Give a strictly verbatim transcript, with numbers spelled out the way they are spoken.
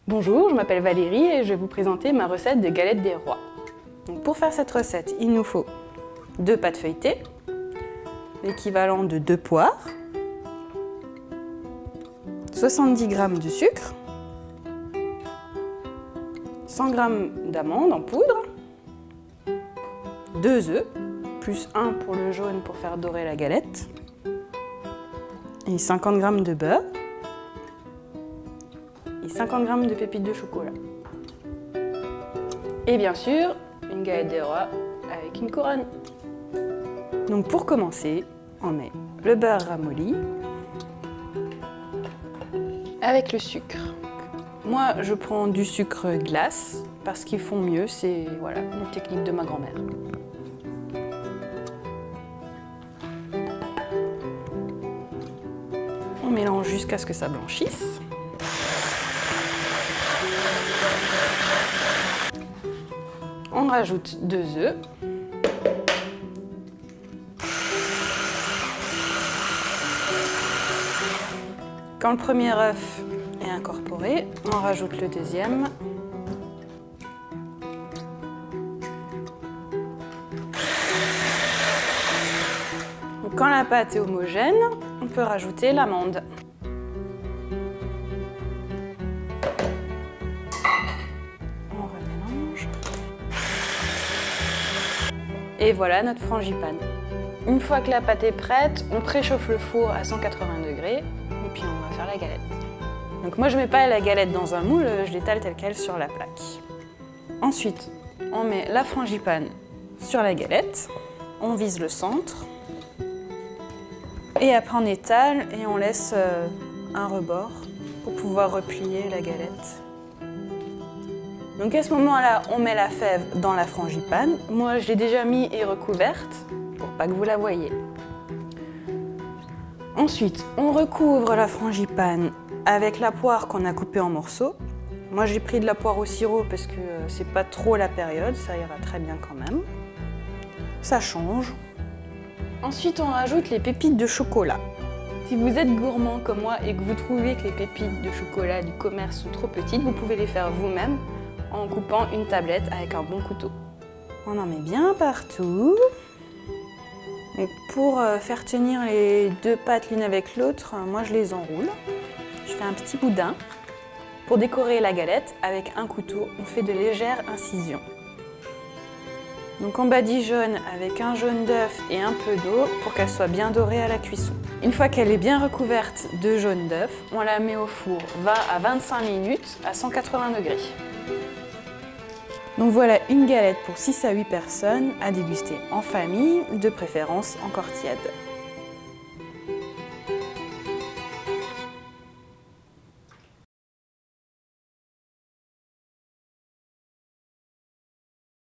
Bonjour, je m'appelle Valérie et je vais vous présenter ma recette de galettes des rois. Donc pour faire cette recette, il nous faut deux pâtes feuilletées, l'équivalent de deux poires, soixante-dix grammes de sucre, cent grammes d'amandes en poudre, deux œufs, plus un pour le jaune pour faire dorer la galette, et cinquante grammes de beurre, et cinquante grammes de pépites de chocolat. Et bien sûr, une galette des rois avec une couronne. Donc pour commencer, on met le beurre ramolli avec le sucre. Moi, je prends du sucre glace parce qu'ils font mieux, c'est voilà, une technique de ma grand-mère. On mélange jusqu'à ce que ça blanchisse. On rajoute deux œufs. Quand le premier œuf est incorporé, on rajoute le deuxième. Donc, quand la pâte est homogène, on peut rajouter l'amande. On remélange. Et voilà notre frangipane. Une fois que la pâte est prête, on préchauffe le four à cent quatre-vingts degrés et puis on va faire la galette. Donc moi je ne mets pas la galette dans un moule, je l'étale telle quelle sur la plaque. Ensuite, on met la frangipane sur la galette, on vise le centre et après on étale et on laisse un rebord pour pouvoir replier la galette. Donc à ce moment-là, on met la fève dans la frangipane. Moi, je l'ai déjà mis et recouverte pour pas que vous la voyiez. Ensuite, on recouvre la frangipane avec la poire qu'on a coupée en morceaux. Moi, j'ai pris de la poire au sirop parce que c'est pas trop la période, ça ira très bien quand même. Ça change. Ensuite, on rajoute les pépites de chocolat. Si vous êtes gourmand comme moi et que vous trouvez que les pépites de chocolat du commerce sont trop petites, vous pouvez les faire vous-même en coupant une tablette avec un bon couteau. On en met bien partout. Et pour faire tenir les deux pâtes l'une avec l'autre, moi je les enroule. Je fais un petit boudin. Pour décorer la galette, avec un couteau, on fait de légères incisions. Donc on badigeonne avec un jaune d'œuf et un peu d'eau pour qu'elle soit bien dorée à la cuisson. Une fois qu'elle est bien recouverte de jaune d'œuf, on la met au four vingt à vingt-cinq minutes à cent quatre-vingts degrés. Donc voilà une galette pour six à huit personnes à déguster en famille, de préférence encore tiède.